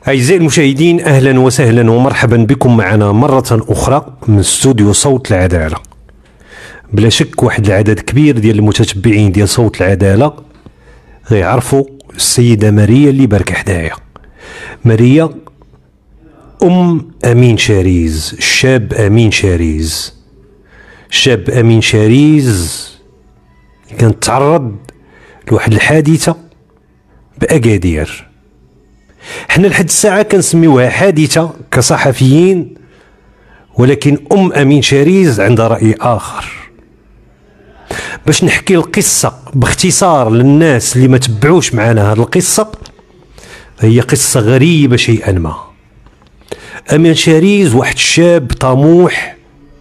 أعزائي المشاهدين، أهلا وسهلا ومرحبا بكم معنا مرة أخرى من استوديو صوت العدالة. بلا شك واحد العدد كبير ديال المتتبعين ديال صوت العدالة غيعرفوا السيدة ماريا اللي بارك حدايا. ماريا أم أمين شاريز، الشاب أمين شاريز. الشاب أمين شاريز كان تعرض لواحد الحادثة بأكادير. حنا لحد الساعة كنسميوها حادثة كصحفيين، ولكن أم أمين شاريز عندها رأي آخر. باش نحكي القصة باختصار للناس اللي ما تبعوش معنا هذه القصة، هي قصة غريبة شيئا ما. أمين شاريز واحد الشاب طموح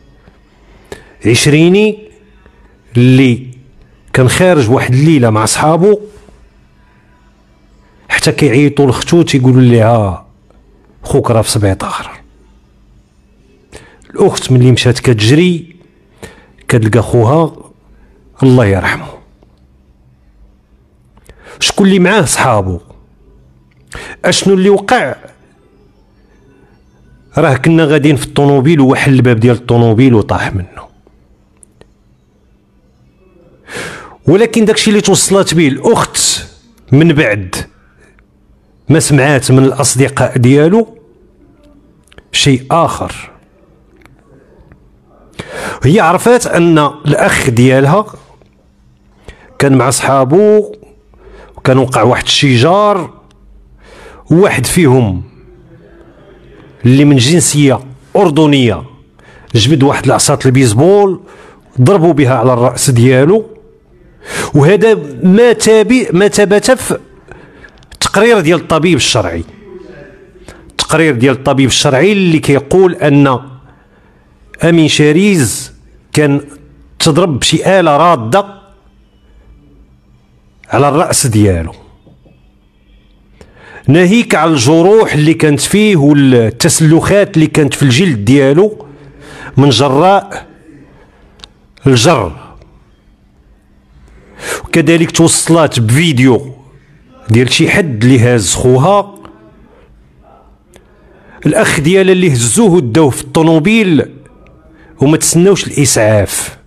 عشريني اللي كان خارج واحد الليلة مع صحابه، حتى كيعيطوا لختو تيقولوا لها خوك راه في سبيطار. الاخت ملي مشات كتجري كتلقى خوها الله يرحمه. شكون اللي معاه؟ صحابه. اشنو اللي وقع؟ راه كنا غاديين في الطوموبيل وحل الباب ديال الطوموبيل وطاح منه. ولكن داكشي اللي توصلت به الاخت من بعد ما سمعات من الاصدقاء ديالو شيء اخر. هي عرفات ان الاخ ديالها كان مع صحابو وكان وقع واحد الشجار، وواحد فيهم اللي من جنسيه اردنيه جبد واحد العصا البيسبول ضربوا بها على الراس ديالو. وهذا ما ثبت في تقرير ديال الطبيب الشرعي. التقرير ديال الطبيب الشرعي اللي كيقول ان أمين شاريز كان تضرب بشي آلة رادة على الرأس ديالو، ناهيك على الجروح اللي كانت فيه والتسلخات اللي كانت في الجلد ديالو من جراء الجر. وكذلك توصلات بفيديو ديال شي حد اللي هاز خوها، الاخ ديالها اللي هزوه وداوه في الطوموبيل وما تسناوش الاسعاف.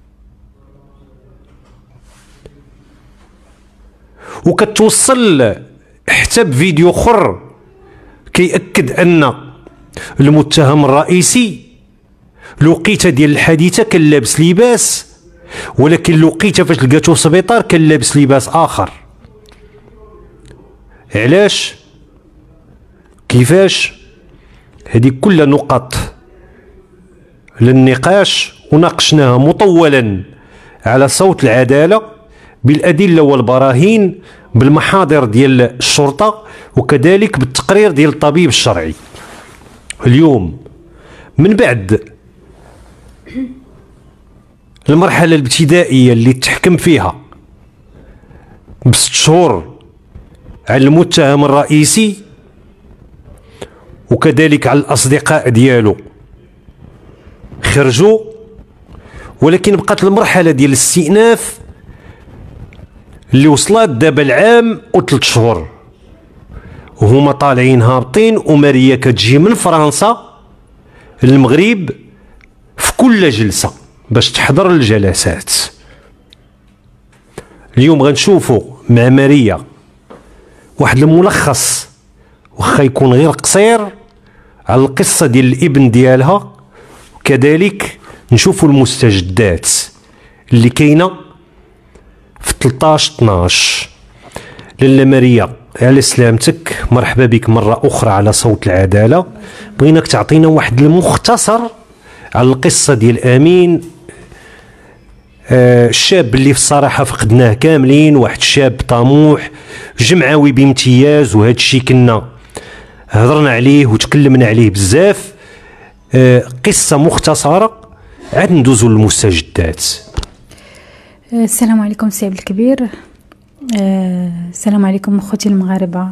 وكتوصل حتى بفيديو اخر كيأكد ان المتهم الرئيسي الوقيته ديال الحادثه كان لابس لباس، ولكن الوقيته فاش لقاتو في السبيطار كان لابس لباس اخر. علاش؟ كيفاش؟ هذه كلها نقط للنقاش وناقشناها مطولا على صوت العدالة بالأدلة والبراهين، بالمحاضر ديال الشرطة، وكذلك بالتقرير ديال الطبيب الشرعي. اليوم من بعد المرحلة الابتدائية اللي تحكم فيها ب6 شهور على المتهم الرئيسي وكذلك على الأصدقاء ديالو خرجوا، ولكن بقات المرحلة ديال الاستئناف اللي وصلت دابا العام و3 شهور وهما طالعين هابطين. وماريا كتجي من فرنسا للمغرب في كل جلسة باش تحضر الجلسات. اليوم غنشوفوا مع ماريا واحد الملخص واخا يكون غير قصير على القصة ديال الابن ديالها، وكذلك نشوفوا المستجدات اللي كاينه في 13/12. لاله ماريا على سلامتك، مرحبا بك مرة أخرى على صوت العدالة. بغيناك تعطينا واحد المختصر على القصة ديال أمين، الشاب اللي في الصراحة فقدناه كاملين، واحد الشاب طموح جمعوي بامتياز، وهذا الشيء كنا هضرنا عليه وتكلمنا عليه بزاف. قصة مختصرة عاد ندوزو للمستجدات. السلام عليكم سي عبد الكبير. السلام عليكم اخوتي المغاربه.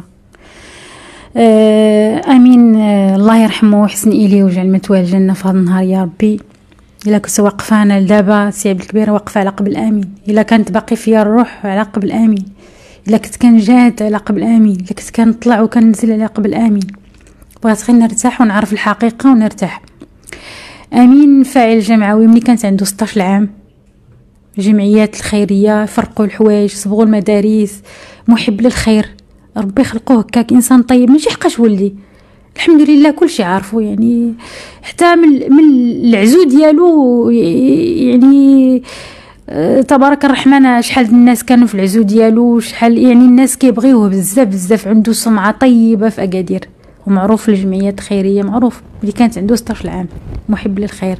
امين الله يرحمه ويحسن اليه ويجعل مثواه الجنه في هذا النهار يا ربي. الا كنت واقفه انا لدابا سي عبد الكبير واقفه على قبل امين، الا كانت باقي فيا الروح على قبل امين، الا كنت كنجاهد على قبل امين، الا كنت كنطلع وكننزل على قبل امين. بغيت غير نرتاح ونعرف الحقيقه ونرتاح. امين فاعل جمعوي ملي كانت عنده 16 عام، الجمعيات الخيريه فرقوا الحوايج، صبغوا المدارس، محب للخير، ربي خلقوه هكاك انسان طيب ماشي حقاش ولدي الحمد لله كلشي عارفو، يعني حتى من العزو ديالو يعني تبارك الرحمن شحال الناس كانوا في العزو ديالو، شحال يعني الناس كيبغيوه بزاف بزاف، عنده سمعه طيبه في اكادير ومعروف في الجمعيات الخيريه، معروف اللي كانت عنده 16 عام، محب للخير.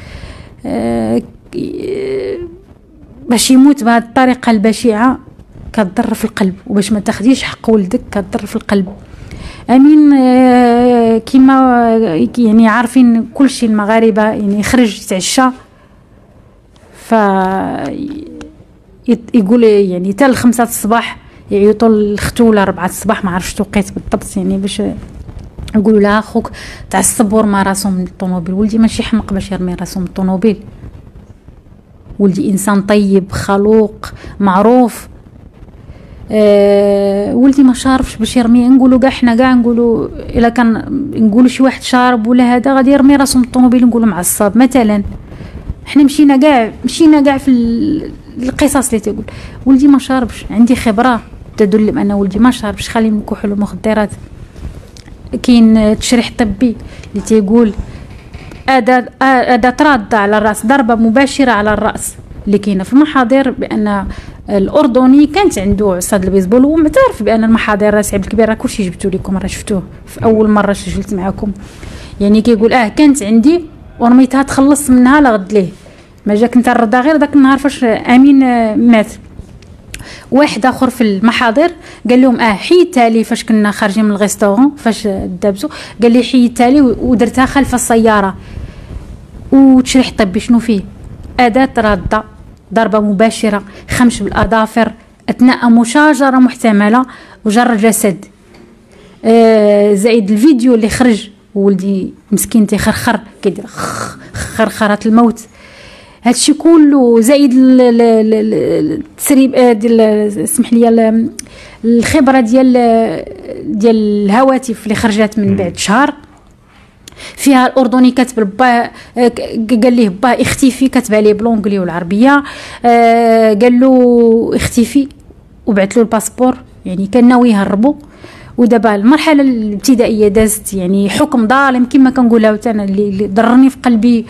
باش يموت بهذه الطريقه البشعه كتضر في القلب، وباش ما تاخديش حق ولدك كتضر في القلب. امين كيما يعني عارفين كلشي المغاربه، يعني يخرج يتعشى ف يقول يعني حتى 5 الصباح يعيطوا لختو ولا 4 الصباح، ما عرفتش التوقيت بالضبط، يعني باش يقولوا لها خوك تعصب ورمى راسو من الطوموبيل. ولدي ماشي حمق باش يرمي راسو من الطوموبيل، ولدي انسان طيب خلوق معروف. ولدي ما شارفش باش يرمي، نقولوا كاع حنا كاع نقولوا الا كان نقولوا شي واحد شارب ولا هذا غادي يرمي راسو من الطوموبيل نقولوا معصب مثلا. حنا مشينا كاع في القصص اللي تقول ولدي ما شاربش، عندي خبره تدل بان ولدي ما شاربش، خالي من الكحول والمخدرات. كاين تشريح طبي اللي تيقول أداة رادة على الرأس، ضربة مباشرة على الرأس، اللي كاينه في المحاضر بأن الأردني كانت عنده عصاد البيسبول، ومعترف بأن المحاضر سي عبد الكبير راه كلشي جبتو لكم، راه شفتوه في أول مرة سجلت معكم. يعني كيقول كانت عندي ورميتها تخلص منها لغد ليه، ما جاك انت الرضا غير داك النهار فاش امين مات. واحد اخر في المحاضر قال لهم حيدتها لي فاش كنا خارجين من الغيستورون فاش دابزو، قال لي حيدتها لي ودرتها خلف السياره. وتشريح طبي شنو فيه؟ اداه راده، ضربه مباشره، خمش بالاظافر اثناء مشاجره محتمله وجر الجسد. زائد الفيديو اللي خرج ولدي مسكين تيخرخر كيدير خرخرات الموت، هادشي كله زائد التسريب ديال اسمح لي الخبره ديال الهواتف اللي خرجت من بعد شهر فيها الاردني كاتب با، قال ليه با اختفي، كاتبه ليه بالونجلي والعربيه، قال له اختفي وبعث له الباسبور، يعني كان ناوي يهربوا. ودابا المرحله الابتدائيه دازت، يعني حكم ظالم كما كنقولها انا اللي ضرني في قلبي،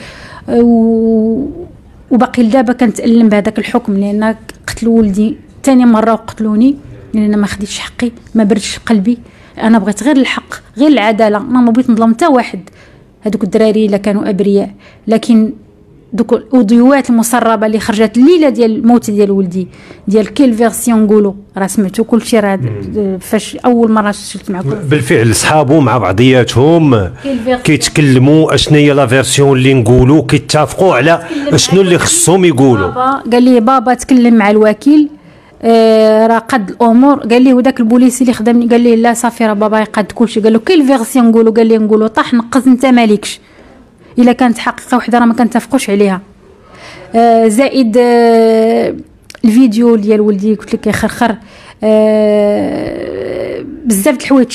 وباقي لدابا كنتألم بهذاك الحكم، لان قتلوا ولدي ثاني مره وقتلوني لان ما خديتش حقي، ما بردش قلبي، انا بغيت غير الحق غير العداله، انا ما بغيت نظلم حتى واحد. هذوك الدراري الا كانوا ابرياء، لكن دوك الاوديوات المسربه اللي خرجت الليله ديال الموت ديال ولدي ديال كيل فيرسيون نقولوا راه سمعتوا كلشي، راه فاش اول مره شفت معكم بالفعل صحابو مع بعضياتهم كيتكلموا اشنا هي لا فيرسيون اللي نقولوا، كيتفقوا على شنو اللي خصهم يقولوا. قال لي بابا تكلم مع الوكيل راه قد الامور، قال لي وداك البوليسي اللي خدمني قال لي لا صافي راه بابا يقد كلشي، قال له كيل فيرسيون نقولوا، قال لي نقولوا طاح نقز انت مالكش، الا كانت حقيقه وحده راه ما كنتفقوش عليها. زائد الفيديو ديال ولدي قلت لك كيخرخر، بزاف د الحوايج،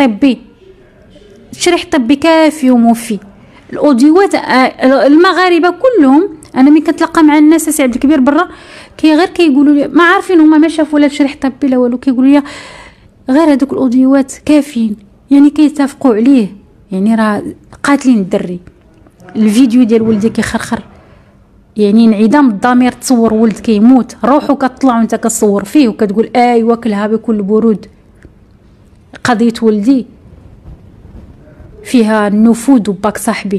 تشريح طبي كافي وموفي. الاوديوات المغاربه كلهم انا ملي كنتلاقى مع الناس سي عبد الكبير برا غير كيقولوا لي ما عارفين هما ما شافوا لا تشريح طبي لا والو، كيقولوا لي غير هذوك الاوديوات كافيين، يعني كيتفقوا عليه، يعني راه قاتلين الدري. الفيديو ديال ولدي كيخرخر، يعني انعدام الضمير، تصور ولد كيموت روحو كتطلع وانت كتصور فيه وكتقول ايوا كلها بكل برود. قضيه ولدي فيها النفوذ وباك صاحبي.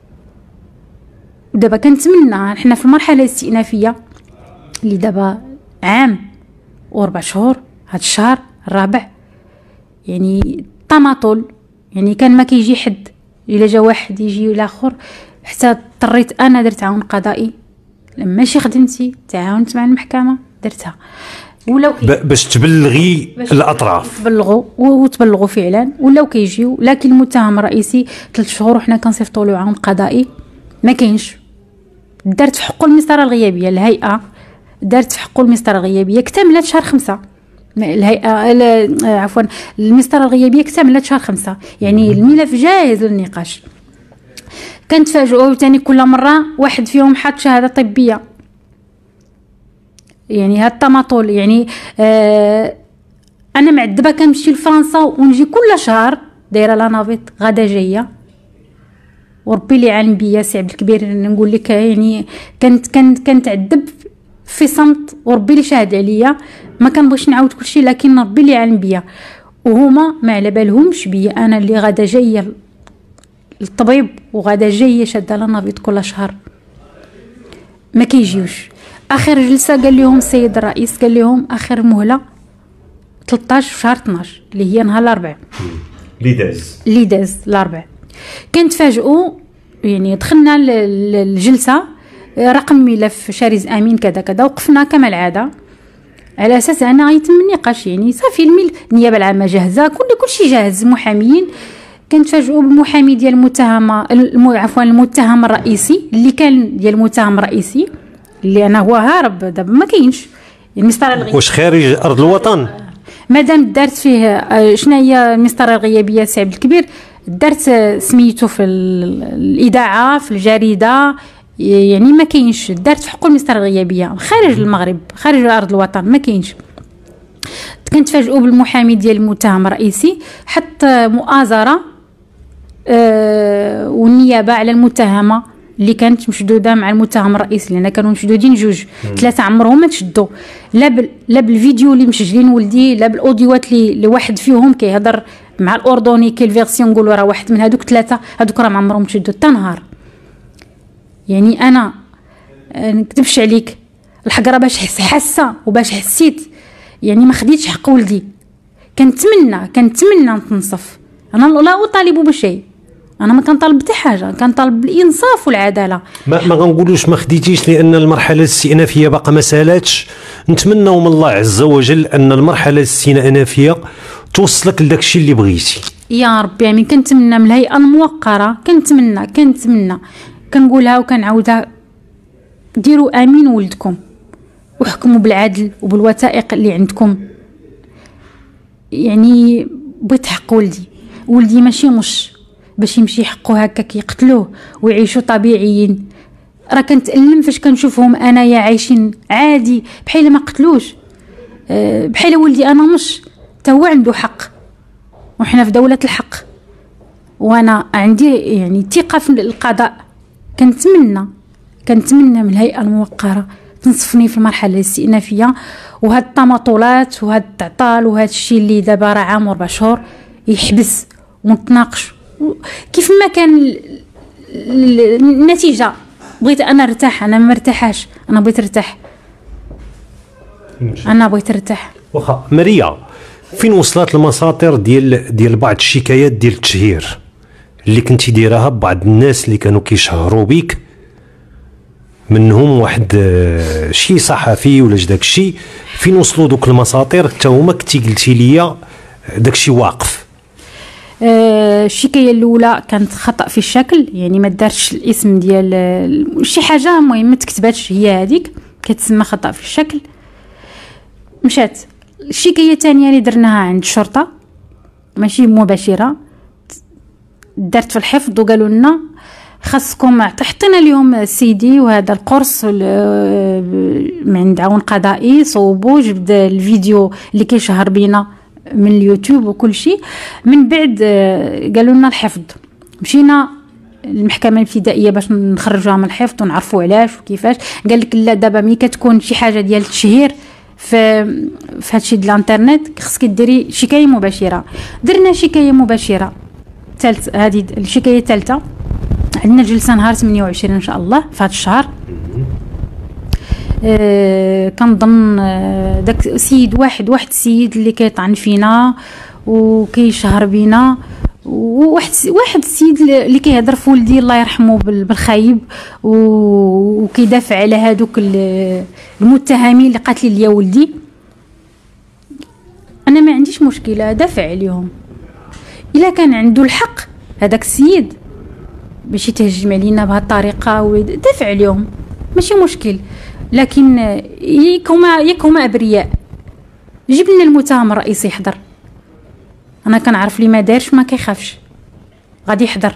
ودابا كنتمنى حنا في المرحله الاستئنافيه اللي دابا عام و4 شهور، هاد الشهر الرابع يعني طماطول، يعني كان ما كيجي حد، الا جا واحد يجي الاخر، حتى اضطريت انا درت عون قضائي، ماشي خدمتي، تعاونت مع المحكمه درتها، ولاو باش تبلغي الاطراف، تبلغوا فعلا ولاو كيجيو. لكن المتهم الرئيسي 3 شهور وحنا كنصيفطوا له عون قضائي ما كاينش. دارت في حقه المسطره الغيابيه، الهيئه دارت في حقه المسطره الغيابيه، اكتملت شهر 5 الهيئه عفوا المسطره الغيابيه اكتملت شهر 5، يعني الملف جاهز للنقاش. كنتفاجئوا ثاني كل مره واحد فيهم حط شهاده طبيه، يعني هاد التماطل. يعني انا معذبه كنمشي لفرنسا ونجي كل شهر دايره لا نافيت غدا جايه، وربي اللي عالم بيا سي عبد الكبير نقول لك. يعني كنتعذب في صمت، وربي اللي شاهد عليا. ما كنبغيش نعاود كلشي، لكن ربي اللي عالم بيا، وهما ما على بالهمش بيا انا اللي غدا جايه للطبيب وغدا جايه شاده لا نافيت كل شهر. ما كيجيوش. اخر جلسه قال لهم السيد الرئيس، قال لهم اخر مهله 13 شهر 12 اللي هي نهار الاربعاء اللي داز الاربعاء. كنتفاجئوا، يعني دخلنا الجلسه رقم ملف شارز امين كذا كذا، وقفنا كما العاده على اساس انا يتم النقاش. يعني صافي النيابه العامه جاهزه، كلشي جاهز، محاميين. كنتفاجئوا بالمحامي ديال المتهمه عفوا المتهم الرئيسي اللي كان ديال المتهم الرئيسي اللي انا هو هارب دابا ما كاينش. المسطره الغيابيه واش خارج ارض الوطن؟ مادام دارت فيه شنو هي المسطره الغيابيه سي عبد الكبير، دارت سميتو في الاذاعه في الجريده، يعني ما كاينش. دارت في حقه المسطره الغيابيه خارج المغرب خارج ارض الوطن ما كاينش. كنتفاجئوا بالمحامي ديال المتهم الرئيسي حط مؤازره والنيابه على المتهمه اللي كانت مشدوده مع المتهم الرئيسي، لان كانوا مشدودين جوج، ثلاثه عمرهم ما تشدوا، لا بالفيديو اللي مسجلين ولدي، لا بالاوديوات اللي واحد فيهم كيهضر مع الاردني كي الفيرسيون نقولوا راه واحد من هذوك ثلاثه هذوك راه ما عمرهم تشدوا حتى نهار. يعني انا نكذبش عليك، الحقره باش حاسه وباش حسيت، يعني ما خديتش حق ولدي. كنتمنى نتنصف. انا لا اطالب بشيء، انا ما كنطالب حتى حاجه، كنطالب بالانصاف والعداله. ما غنقولوش ما خديتيش لان المرحله الاستئنافيه باقا ما سالاتش. نتمنوا من الله عز وجل ان المرحله الاستئنافيه توصلك لداك الشيء اللي بغيتي يا ربي. يعني كنتمنى من الهيئه الموقره، كنتمنى كنقولها وكنعاودها، ديروا امين ولدكم وحكموا بالعدل وبالوثائق اللي عندكم. يعني بغيت حق ولدي ماشي باش يمشي حقه هكاك يقتلوه ويعيشوا طبيعيين. راه كنتألم فاش كنشوفهم انايا عايشين عادي بحال ما قتلوش، بحال ولدي انا مش تا هو عنده حق، وحنا في دولة الحق، وانا عندي يعني ثقة في القضاء. كنتمنى من الهيئة الموقرة تنصفني في المرحلة الاستئنافية، وهاد التماطلات وهاد التعطال وهاد الشيء اللي دابا راه عام و4 شهور يحبس ونتناقش كيف ما كان. النتيجة بغيت انا ارتاح، انا ما مرتاحاش، انا بغيت ارتاح. واخا ماريا، فين وصلت المساطر ديال بعض الشكايات ديال التشهير اللي كنتي دايرها ببعض الناس اللي كانوا كيشهروا بك، منهم واحد شي صحفي ولا داك الشيء؟ فين وصلوا دوك المساطر حتى هما كنتي قلتي لي داك الشيء واقف؟ الشكايه الاولى كانت خطا في الشكل، يعني ما دارش الاسم ديال شي حاجه المهم ما تكتباتش، هي هذيك كتسمى خطا في الشكل. مشات الشكايه الثانيه اللي درناها عند الشرطه ماشي مباشره، دارت في الحفظ وقالوا لنا خاصكم، حطينا اليوم السيدي وهذا القرص من عند عون قضائي، صوبوا جبد الفيديو اللي كيشهر بينا من اليوتيوب وكل شيء. من بعد قالوا لنا الحفظ، مشينا المحكمه الابتدائيه باش نخرجوها من الحفظ ونعرفوا علاش وكيفاش. قال لك لا، دابا ملي كتكون شي حاجه ديال التشهير في هادشي ديال الانترنت خصك ديري شكايه مباشره. درنا شكايه مباشره ثالث، هذه الشكايه الثالثه. عندنا جلسه نهار 28 ان شاء الله في هذا الشهر. كنظن داك سيد واحد السيد اللي كيطعن فينا وكيشهر بينا، واحد السيد اللي كيهضر في ولدي الله يرحمه بالخايب وكيدافع على هادوك المتهمين اللي قاتلين ليا ولدي. انا ما عنديش مشكله دافع عليهم، الا كان عنده الحق هذاك السيد باش يتهجم علينا بهذه الطريقه ودافع عليهم ماشي مشكل. لكن ياك هما ابرياء جيب لنا المتهم الرئيسي يحضر. انا كنعرف لي ما دارش ما كيخافش غادي يحضر.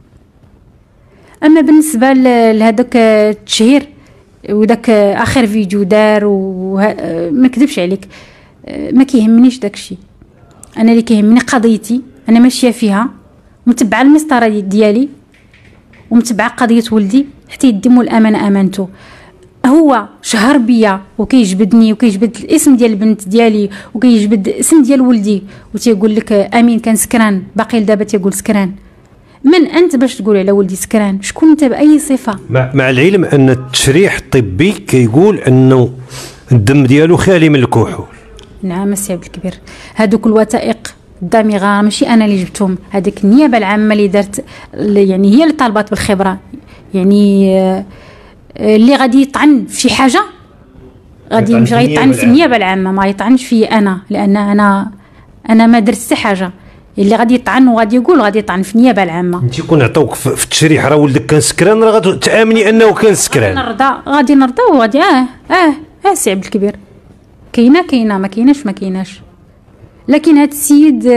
اما بالنسبه لهذاك التشهير وداك اخر فيديو دار ما كذبش عليك، ما كيهمنيش داكشي. انا اللي كيهمني قضيتي، انا ماشيه فيها، متبعه المسطره ديالي ومتبعه قضيه ولدي حتى يديموا الامانه امانته. هو شهر بيا وكيجبدني وكيجبد الاسم ديال البنت ديالي وكيجبد الاسم ديال ولدي وتيقول لك امين كان سكران، باقي لدابا تيقول سكران. من انت باش تقول على ولدي سكران؟ شكون انت باي صفه؟ مع العلم ان التشريح الطبي كيقول انه الدم ديالو خالي من الكحول. نعم السي عبد الكبير، هذوك الوثائق الدامغه ماشي انا اللي جبتهم، هذيك النيابه العامه اللي دارت، يعني هي اللي طالبات بالخبره. يعني اللي غادي يطعن في شي حاجه غادي مش غادي يطعن في النيابه العامه، ما يطعنش في انا، لان انا ما درت حتى حاجه. اللي غادي يطعن وغادي يقول غادي يطعن في النيابه العامه. انت كون عطاوك في التشريح راه ولدك كان سكران، راه غادي تامني انه كان سكران. غادي نرضى وغادي سي عبد الكبير، كاينه ما كايناش. لكن هذا السيد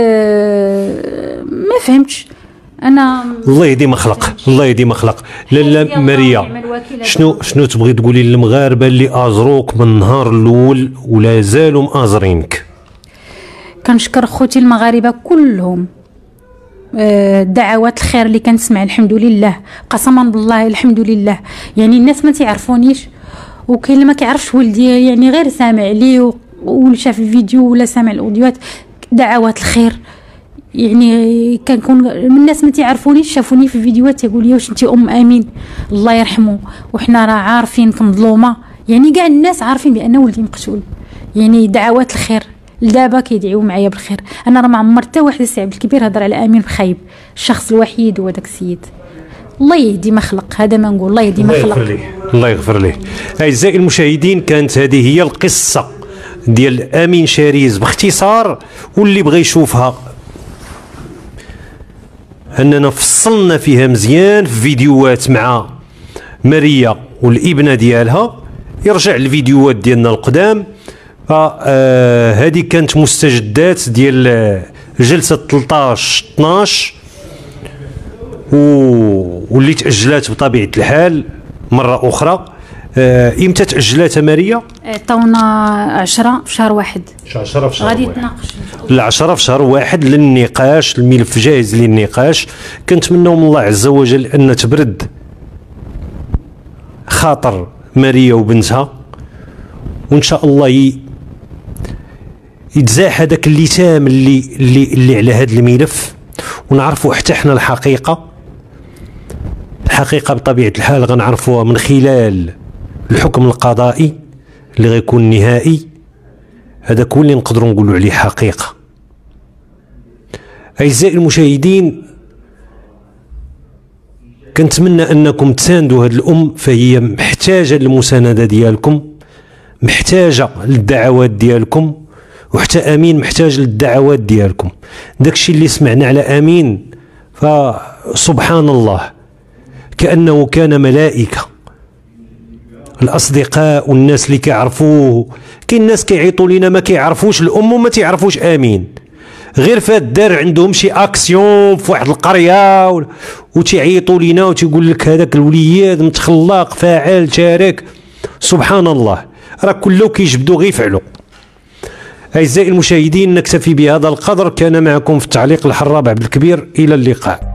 ما فهمتش انا. الله يهدي مخلق، الله يهدي مخلق. لاله ماريا، شنو تبغي تقولي للمغاربه اللي ازروك من النهار الاول ولا زالوا مازرينك؟ كنشكر خوتي المغاربه كلهم، دعوات الخير اللي كنسمع الحمد لله، قسما بالله الحمد لله. يعني الناس ما تعرفونيش، وكاين اللي ما كيعرفش ولدي، يعني غير سامع ليه ولا شاف الفيديو ولا سامع الاوديوهات، دعوات الخير. يعني كنكون من الناس ما تعرفونيش شافوني في الفيديوهات يقول لي واش انت امين الله يرحمه، وحنا راه عارفين في مظلومه. يعني كاع الناس عارفين بان ولدي مقتول. يعني دعوات الخير لدابا كيدعيو معايا بالخير. انا راه ما عمر حتى واحد السي عبد الكبير هضر على امين بخايب، الشخص الوحيد هو داك السيد. الله يهدي ما خلق، هذا ما نقول، الله يهدي ما خلق. الله يغفر ليه. اعزائي المشاهدين، كانت هذه هي القصه ديال امين شاريز باختصار، واللي بغى يشوفها اننا فصلنا فيها مزيان في فيديوهات مع ماريا والابنه ديالها، يرجع الفيديوهات ديالنا القدام. هذه كانت مستجدات ديال جلسه 13/12 واللي تاجلات بطبيعه الحال مره اخرى. امتى تاجلات ماريا؟ عطاونا 10 في شهر واحد. 10 في شهر غادي واحد. يتناقش 10 في شهر واحد للنقاش، الملف جاهز للنقاش. كنتمنوا من الله عز وجل ان تبرد خاطر ماريا وبنتها، وان شاء الله يتزاح هذاك اللثام اللي على هذا الملف، ونعرفوا حتى احنا الحقيقه بطبيعه الحال غنعرفوها من خلال الحكم القضائي اللي غيكون نهائي. هذا كل اللي نقدروا نقولوا عليه حقيقه. اعزائي المشاهدين، كنتمنى انكم تساندوا هذه الام، فهي محتاجه للمسانده ديالكم، محتاجه للدعوات ديالكم، وحتى امين محتاج للدعوات ديالكم. داكشي اللي سمعنا على امين فسبحان الله كانه كان ملائكه. الاصدقاء والناس اللي كيعرفوه، كاين ناس كيعيطوا لينا ما كيعرفوش الام وما تعرفوش امين، غير فات دار عندهم شي اكسيون في واحد القريه وتيعيطوا لينا وتيقول لك هذاك الوليد متخلق فاعل شارك. سبحان الله، راه كله كيجبدوا غير يفعلوا. اعزائي المشاهدين، نكتفي بهذا القدر. كان معكم في التعليق الحراب عبد الكبير، الى اللقاء.